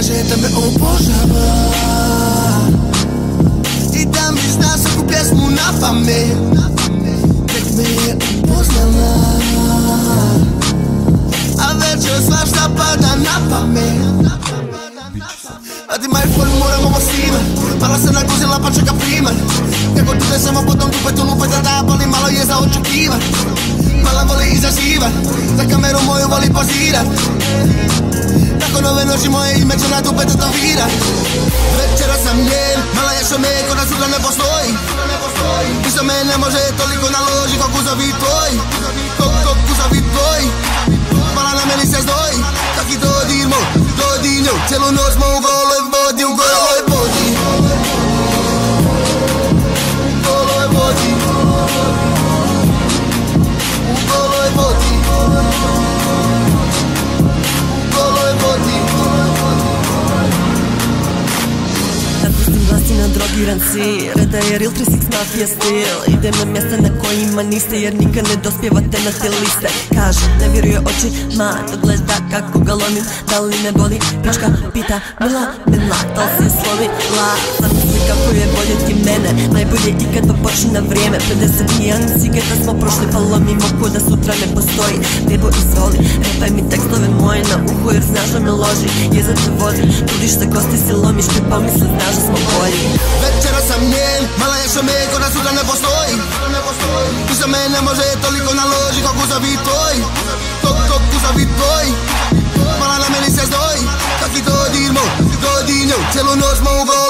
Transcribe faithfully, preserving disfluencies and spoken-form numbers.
kaže da me obožava i da mi zna svaku pjesmu na pamet. Tek me je upoznala, a večer svašta pada na pamet. Radi maj folju moram ovo snimat, mala se naguzila pa čeka primat. Kako tude samo potom dupetu lupet da da boli, malo je za očekivat. Mala voli izazivat, za kameru moju voli pozirat. Nakon ove noći moje ime će na dupe tetovirat. Večera sam njen, mala je što me ko da sutra ne postoji. I što me ne može toliko naloži ko kuzovi tvoj, ko, ko kuzovi tvoj. Mala na meni se zdoji, tak i dodirmo, dodirnju. Cijelu noć smo u goloj vodi, u goloj vodi. U goloj vodi, u goloj vodi, u goloj vodi. Kad pustim glasina drogiran si, reda je real tri šest mafija stil. Idem na mjesta na kojima niste, jer nikad ne dospjevate na te liste. Kaže, ne vjeruje očima, dok gleda kako ga lomim. Da li me boli, pička pita mila, mila, da li si slomila? Zamisli kako je voljeti mene, najbolje ikad pa počni na vrijeme. pedeset jedan cigeta smo prošli pa lomimo ko da sutra ne postoji. Bebo izvoli, repaj mi tekstove moje na uho jer znaš da me loži. Jezat se vodi, trudiš se kosti si lomiš, te pomisle znaš da smo bolji. Večera sam njen, mala je što me ko da sutra ne postoji. I što me ne može toliko naloži ko kuzovi tvoj, ko, ko kuzovi tvoj. Mala na meni se zdoji, tak i dodirmo, dodirnju. Cijelu noć smo u goloj